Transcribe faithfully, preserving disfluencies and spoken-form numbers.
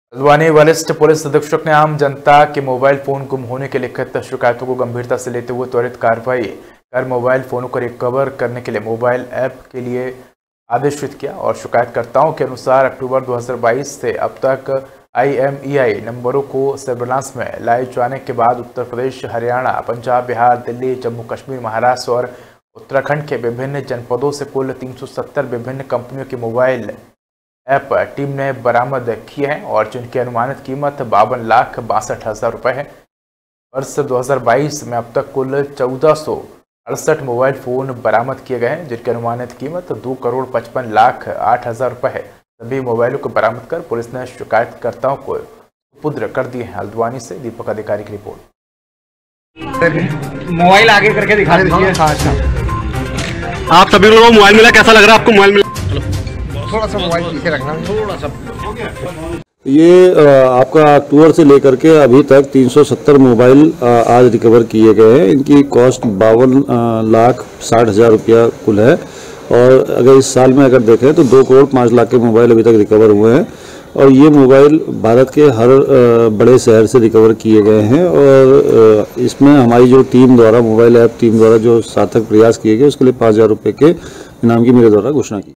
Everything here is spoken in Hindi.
हल्द्वानी वरिष्ठ पुलिस अधीक्षक ने आम जनता के मोबाइल फोन गुम होने की लिखित शिकायतों को गंभीरता से लेते हुए त्वरित कार्रवाई कर मोबाइल फोनों को रिकवर करने के लिए मोबाइल ऐप के लिए आदेशित किया और शिकायतकर्ताओं के अनुसार अक्टूबर दो हज़ार बाईस से अब तक आई एम ई आई नंबरों को सर्विलांस में लाए जाने के बाद उत्तर प्रदेश, हरियाणा, पंजाब, बिहार, दिल्ली, जम्मू कश्मीर, महाराष्ट्र और उत्तराखंड के विभिन्न जनपदों से कुल तीन सौ सत्तर विभिन्न कंपनियों के मोबाइल ऐप टीम ने बरामद किए हैं और जिनकी अनुमानित कीमत बावन लाख बासठ हजार रुपये है। वर्ष दो हज़ार बाईस में अब तक कुल चौदह सौ अड़सठ मोबाइल फ़ोन बरामद किए गए हैं जिनकी अनुमानित कीमत दो करोड़ पचपन लाख आठ हज़ार रुपये है। सभी मोबाइलों को बरामद कर पुलिस ने शिकायतकर्ताओं को सुपुर्द कर दिए हैं। हल्द्वानी से दीपक अधिकारी की रिपोर्ट। मोबाइल आगे करके दिखा दीजिए। आप सभी लोगों को मोबाइल मिला, कैसा लग रहा है आपको मोबाइल मिला? थोड़ा सा मोबाइल पीछे रखना, थोड़ा सा। ये आपका अक्टूबर से लेकर के अभी तक तीन सौ सत्तर मोबाइल आज रिकवर किए गए हैं। इनकी कॉस्ट बावन लाख साठ हज़ार रुपया कुल है और अगर इस साल में अगर देखें तो दो करोड़ पाँच लाख के मोबाइल अभी तक रिकवर हुए हैं और ये मोबाइल भारत के हर बड़े शहर से रिकवर किए गए हैं और इसमें हमारी जो टीम द्वारा मोबाइल ऐप टीम द्वारा जो सार्थक प्रयास किए गए उसके लिए पाँच हज़ार रुपये के इनाम की मेरे द्वारा घोषणा की।